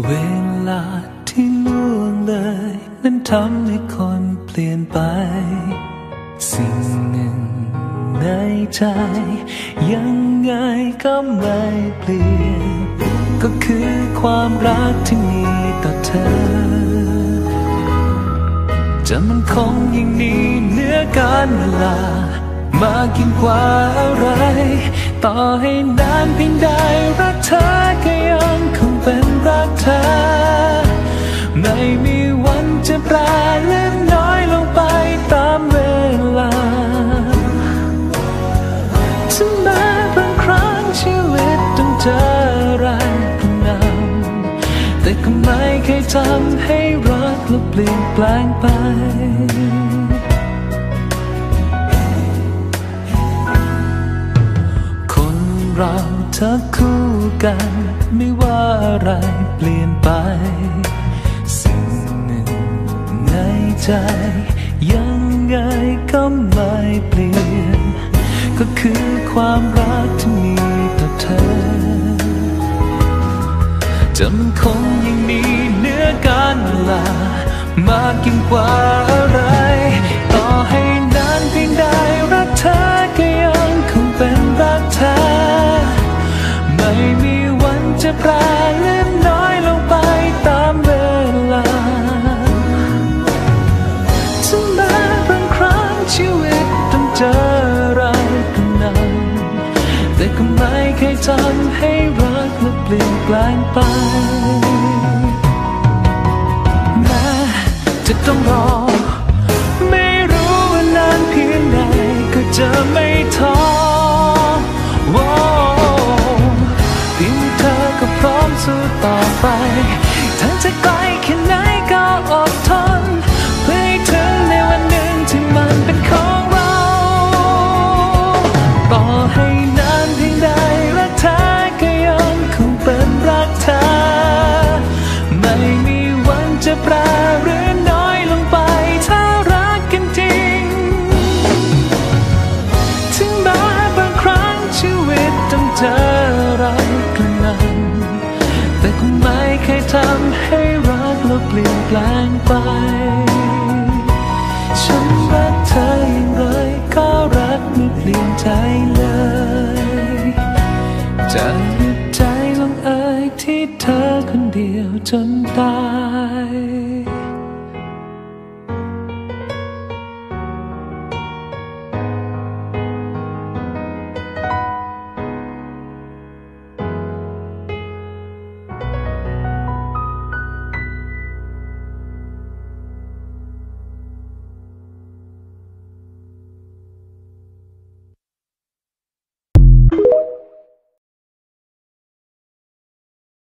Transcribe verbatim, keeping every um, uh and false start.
เวลาที่ล่วงเลยนั้นทำให้คนเปลี่ยนไปสิ่งหนึ่งในใจยังไงก็ไม่เปลี่ยนก็คือความรักที่มีต่อเธอจะมันคงยิ่งนี้เหนือการเวลามากยิ่งกว่าอะไรต่อให้นานเพียงใดรักเธอก็ยังคงเป็นรักเธอไม่มีวันจะแปรเล็กน้อยลงไปตามเวลาถึงแม้บางครั้งชีวิตต้องเจออะไรกระหน่ำแต่ก็ไม่เคยทำให้รักเราเปลี่ยนแปลงไปเราเธอคู่กันไม่ว่าอะไรเปลี่ยนไปสิ่งหนึ่งในใจยังไงก็ไม่เปลี่ยนก็คือความรักที่มีต่อเธอจะมันคงยังมีเหนือการเวลามากยิ่งกว่าอะไรต่อให้นานเพียงใดรักเธอก็ยังคงเป็นรักเธอไม่มีวันจะแปรเล็กน้อยลงไปตามเวลาถึงแม้บางครั้งชีวิตต้องเจออะไรก็นำแต่ก็ไม่เคยทำให้รักและเปลี่ยนแปลงไปแม้จะต้องรอไม่รู้ว่านานเพียงใดก็จะไม่ท้อพร้อมสู้ต่อไปทั้งจะไกลแค่ไหนก็อดทนเพื่อให้ถึงในวันหนึ่งที่มันเป็นของเราต่อให้นานเพียงใดรักเธอก็ยังคงเป็นรักเธอไม่มีวันจะแปรหรือน้อยลงไปถ้ารักกันจริงถึงแม้บางครั้งชีวิตต้องเจออะไรกระหน่ำแต่คงไม่เคยทำให้รักเราเปลี่ยนแปลงไปฉันรักเธออย่างไรก็รักไม่เปลี่ยนใจเลยจะหยุดใจลงเอ่ยที่เธอคนเดียวจนตาย